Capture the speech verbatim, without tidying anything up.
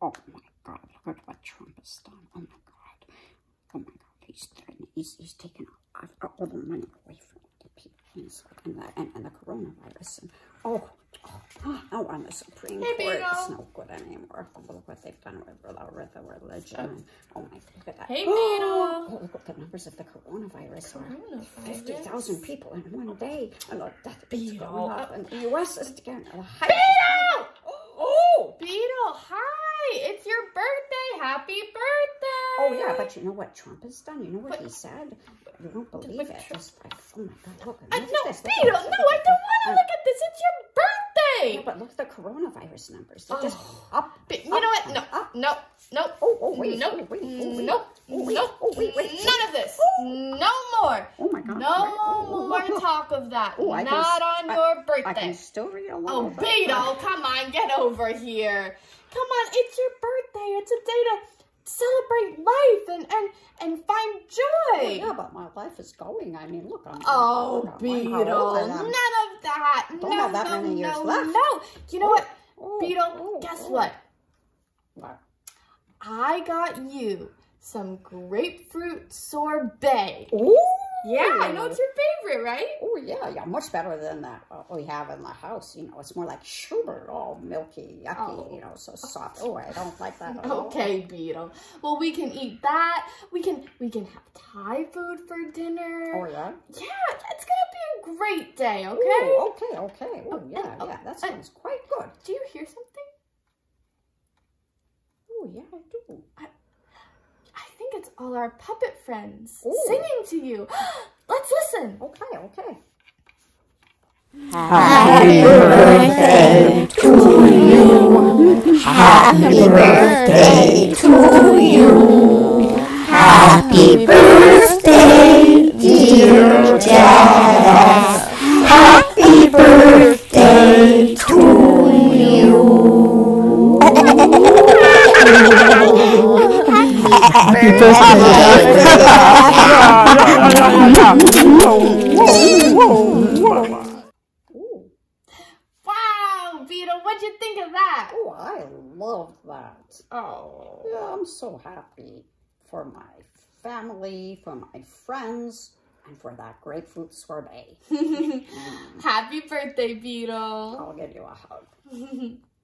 Oh my God, look at what Trump has done. Oh my God. Oh my God, he's threatening, he's, he's taking all the money away from the people and, and, the, and, and the coronavirus. And, oh, oh, now on the Supreme hey, Court, Beetle. it's no good anymore. Look what they've done with, with the religion. And, oh my God, look at that. Hey, Beetle. Oh, look what the numbers of the coronavirus are. Coronavirus. fifty thousand people in one day. And look, that it's Beetle. going up. And the U S is getting the highest. Beetle! Oh! Beetle, hi! It's your birthday! Happy birthday! Oh, yeah, but you know what Trump has done? You know what But- he said? You won't believe But it. Trump- Just like, oh my God, look. I, look no, at this. Look at Beetle, this, no, look I at don't this. want to And- look at this. It's your birthday! Yeah, but look at the coronavirus numbers. They're just Oh. up. But you up, know what? and No, up. no, no. Oh, oh, wait. Nope. Oh, wait. Oh, wait. Nope. Oh, wait. Nope. Oh, wait, wait. None of this. No more. Oh, my God. No Oh, more oh, oh. talk of that. Oh, I can Not s- on I- your I birthday. can still read a little Oh, bit. Beetle, come on, get over here. Come on, it's your birthday. It's a day to celebrate life and and and find joy. Well, yeah, but my life is going. I mean, look. I'm, Oh, look, I'm- Beetle, how old I none am. of that. Don't no, have that no, many years no, left. no. You know Oh, what, oh, Beetle? oh, Guess oh. what? What? I got you some grapefruit sorbet. Ooh. Yeah, I know it's your favorite, right? Oh, yeah, yeah, much better than that uh, we have in the house. You know, it's more like sugar, all milky, yucky, Oh. you know, so soft. Oh, I don't like that at all. Okay, Beetle. Well, we can eat that. We can we can have Thai food for dinner. Oh, yeah? Yeah, it's gonna be a great day. Okay. Ooh, okay, okay. Oh, yeah, oh, yeah, that uh, sounds quite good. Do you hear something? Oh, yeah, I do. I think it's all our puppet friends Ooh. singing to you. Let's listen. Okay, okay. Happy birthday to you. Happy birthday to you. Happy birthday, dear Jazz. Happy birthday to you. Happy Ooh, Wow, Beetle, what'd you think of that? oh, I love that. Oh. Yeah, I'm so happy for my family, for my friends, and for that grapefruit sorbet. Happy birthday, Beetle. I'll give you a hug.